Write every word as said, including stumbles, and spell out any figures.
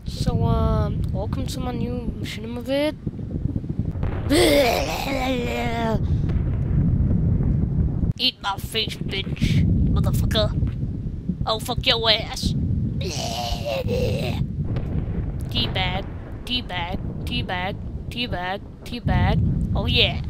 So, um, welcome to my new cinema vid. Eat my face, bitch, motherfucker. Oh, fuck your ass. Teabag, teabag, teabag, teabag, teabag. Oh yeah.